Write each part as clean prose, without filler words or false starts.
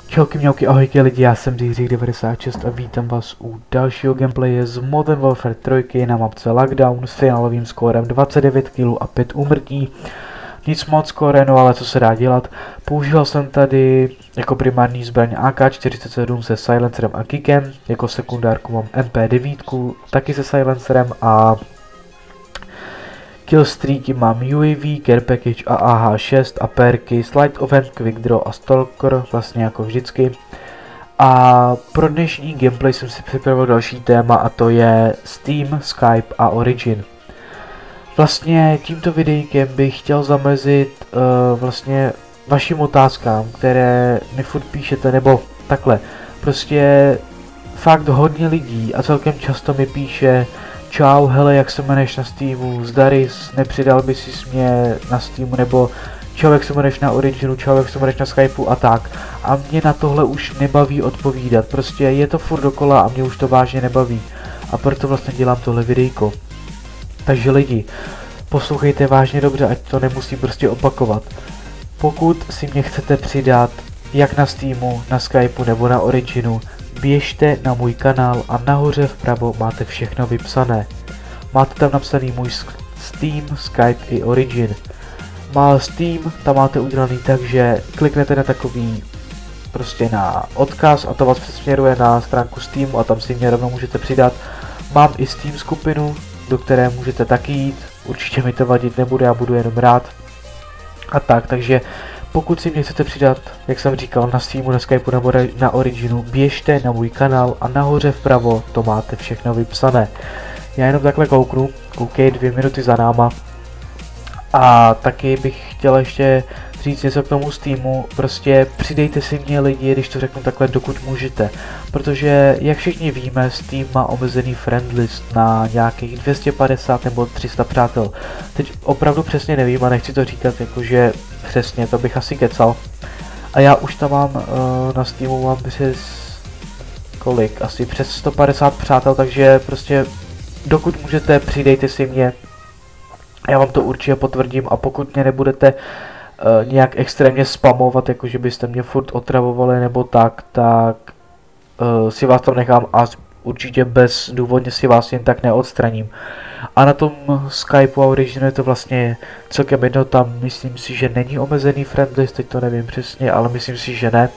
Čauky mňauky, ahojky lidi, já jsem Dýřik96 a vítám vás u dalšího gameplaye z Modern Warfare 3 na mapce Lockdown s finálovým skórem 29 kg a 5 úmrtí. Nic moc skóre, no ale co se dá dělat. Používal jsem tady jako primární zbraň AK-47 se silencerem a kickem, jako sekundárku mám MP9 taky se silencerem a killstreaky mám UAV, care package a AH6 a perky, slide of hand, quick draw a stalker, vlastně jako vždycky. A pro dnešní gameplay jsem si připravil další téma a to je Steam, Skype a Origin. Vlastně tímto videjkem bych chtěl zamezit vlastně vašim otázkám, které mi furt píšete, nebo takhle. Prostě fakt hodně lidí a celkem často mi píše: čau, hele, jak se jmenuješ na Steamu, zdaris, nepřidal by si mě na Steamu, nebo čau, jak se jmenuješ na Originu, čau, jak se jmenuješ na Skypeu a tak. A mě na tohle už nebaví odpovídat, prostě je to furt dokola a mě už to vážně nebaví. A proto vlastně dělám tohle videjko. Takže lidi, poslouchejte vážně dobře, ať to nemusím prostě opakovat. Pokud si mě chcete přidat, jak na Steamu, na Skypeu nebo na Originu, běžte na můj kanál a nahoře vpravo máte všechno vypsané. Máte tam napsaný můj Steam, Skype i Origin. Má Steam, tam máte udělaný tak, že kliknete na takový prostě na odkaz a to vás přesměruje na stránku Steamu a tam si mě rovnou můžete přidat. Mám i Steam skupinu, do které můžete taky jít, určitě mi to vadit nebude, já budu jenom rád. A tak, takže pokud si mě chcete přidat, jak jsem říkal, na Steamu, na Skypeu nebo na Originu, běžte na můj kanál a nahoře vpravo to máte všechno vypsané. Já jenom takhle kouknu, koukej 2 minuty za náma. A taky bych chtěl ještě říct něco k tomu Steamu, prostě přidejte si mě lidi, když to řeknu takhle, dokud můžete. Protože jak všichni víme, Steam má omezený friend list na nějakých 250 nebo 300 přátel. Teď opravdu přesně nevím a nechci to říkat jakože přesně, to bych asi kecal. A já už tam mám na Steamu mám přes kolik, asi přes 150 přátel, takže prostě dokud můžete, přidejte si mě. Já vám to určitě potvrdím a pokud mě nebudete nějak extrémně spamovat, jakože byste mě furt otravovali nebo tak si vás tam nechám a určitě bezdůvodně si vás jen tak neodstraním. A na tom Skypeu a Originu je to vlastně celkem jedno, tam myslím si, že není omezený friend list, teď to nevím přesně, ale myslím si, že ne.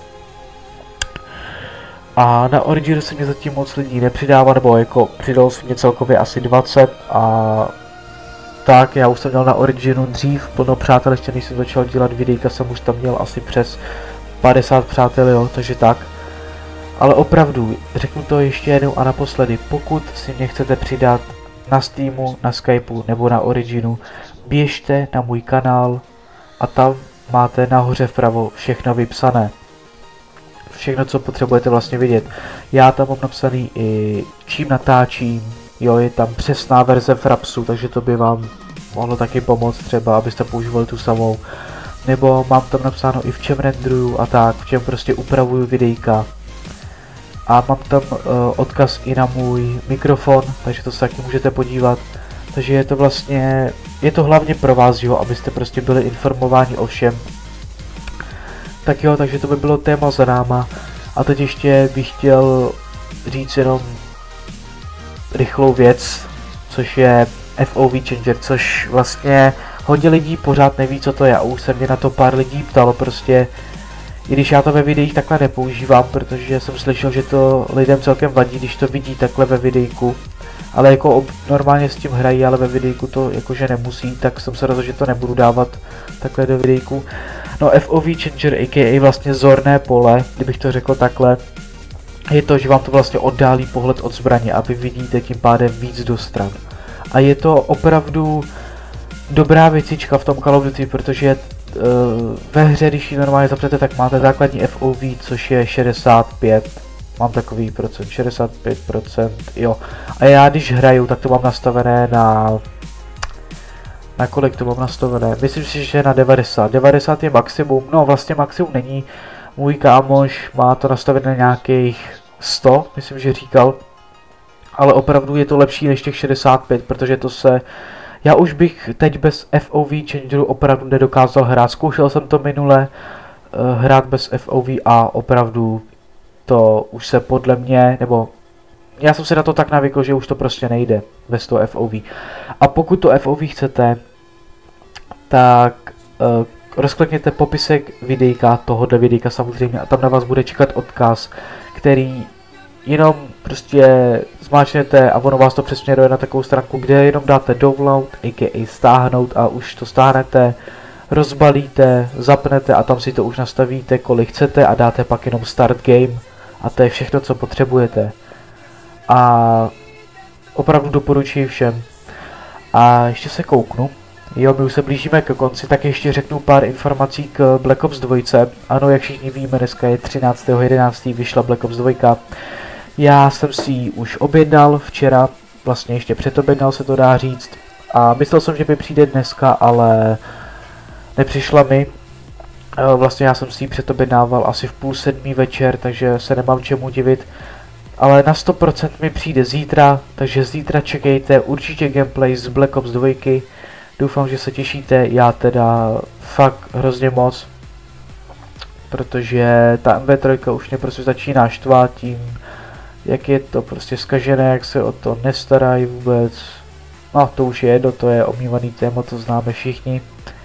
A na Originu se mě zatím moc lidí nepřidává, nebo jako přidalo se mě celkově asi 20 a tak, já už jsem měl na Originu dřív plno přátel, ještě než jsem začal dělat videjka, jsem už tam měl asi přes 50 přátel, jo, takže tak. Ale opravdu, řeknu to ještě jednou a naposledy, pokud si mě chcete přidat na Steamu, na Skypeu nebo na Originu, běžte na můj kanál a tam máte nahoře vpravo všechno vypsané. Všechno, co potřebujete vlastně vidět. Já tam mám napsaný i čím natáčím, jo, je tam přesná verze Frapsu, takže to by vám mohlo taky pomoct třeba, abyste používali tu samou. Nebo mám tam napsáno i v čem renderuju a tak, v čem prostě upravuju videjka. A mám tam odkaz i na můj mikrofon, takže to se taky můžete podívat. Takže je to vlastně, je to hlavně pro vás, jo, abyste prostě byli informováni o všem. Tak jo, takže to by bylo téma za náma. A teď ještě bych chtěl říct jenom rychlou věc, což je FOV changer, což vlastně hodně lidí pořád neví, co to je. A už se mě na to pár lidí ptalo, prostě i když já to ve videích takhle nepoužívám, protože jsem slyšel, že to lidem celkem vadí, když to vidí takhle ve videjku. Ale jako normálně s tím hrají, ale ve videjku to jakože nemusí, tak jsem se rozhodl, že to nebudu dávat takhle do videjku. No FOV changer, aka vlastně zorné pole, kdybych to řekl takhle, je to, že vám to vlastně oddálí pohled od zbraně a vy vidíte tím pádem víc do stran. A je to opravdu dobrá věcička v tom Call of Duty, protože ve hře, když ji normálně zapřete, tak máte základní FOV, což je 65, mám takový procent, 65%, jo. A já když hraju, tak to mám nastavené na kolik to mám nastavené? Myslím si, že na 90. 90 je maximum, no vlastně maximum není. Můj kámoš má to nastavené na nějakých 100, myslím, že říkal. Ale opravdu je to lepší než těch 65, protože to se... Já už bych teď bez FOV changeru opravdu nedokázal hrát. Zkoušel jsem to minule, hrát bez FOV a opravdu to už se podle mě, nebo já jsem se na to tak navykl, že už to prostě nejde bez toho FOV. A pokud to FOV chcete, tak rozklikněte popisek videjka, tohohle videjka samozřejmě, a tam na vás bude čekat odkaz, který jenom prostě zmáčknete a ono vás to přesměruje na takovou stránku, kde jenom dáte download, a.k.a. stáhnout, a už to stáhnete, rozbalíte, zapnete a tam si to už nastavíte, kolik chcete, a dáte pak jenom start game a to je všechno, co potřebujete. A opravdu doporučuji všem. A ještě se kouknu. Jo, my už se blížíme ke konci, tak ještě řeknu pár informací k Black Ops 2. Ano, jak všichni víme, dneska je 13.11. vyšla Black Ops 2. Já jsem si ji už objednal včera, vlastně ještě předobjednal se to dá říct. A myslel jsem, že mi přijde dneska, ale nepřišla mi. Vlastně já jsem si ji předobjednával asi v 6:30 večer, takže se nemám čemu divit. Ale na 100% mi přijde zítra, takže zítra čekejte určitě gameplay z Black Ops 2. Doufám, že se těšíte, já teda fakt hrozně moc. Protože ta MV3 už mě prostě začíná štvát tím, jak je to prostě zkažené, jak se o to nestarají vůbec. No to už je jedno, to je omývaný téma, to známe všichni.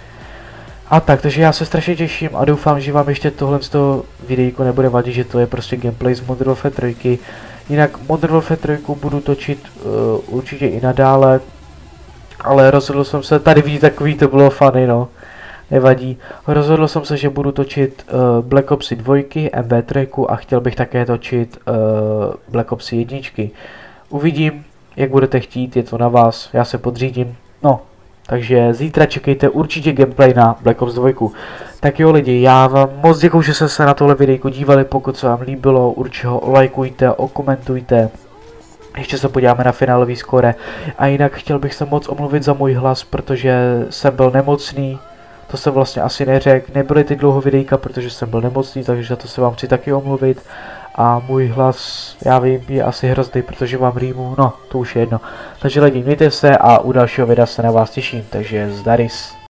A tak, takže já se strašně těším a doufám, že vám ještě tohle z toho videjko nebude vadit, že to je prostě gameplay z Modern Warfare 3. Jinak Modern Warfare 3 budu točit určitě i nadále, ale rozhodl jsem se, tady vidíte, takový to bylo funny, no, nevadí. Rozhodl jsem se, že budu točit Black Opsy 2, MV3 a chtěl bych také točit Black Opsy 1. Uvidím, jak budete chtít, je to na vás, já se podřídím, no. Takže zítra čekejte určitě gameplay na Black Ops 2. Tak jo lidi, já vám moc děkuju, že jste se na tohle videjko dívali, pokud se vám líbilo, určitě ho lajkujte, okomentujte. Ještě se podíváme na finálový skóre. A jinak chtěl bych se moc omluvit za můj hlas, protože jsem byl nemocný. To jsem vlastně asi neřekl, nebyly ty dlouho videjka, protože jsem byl nemocný, takže za to se vám chci taky omluvit. A můj hlas, já vím, je asi hrozný, protože mám rýmu, no to už je jedno. Takže lidi, mějte se a u dalšího videa se na vás těším, takže zdaris.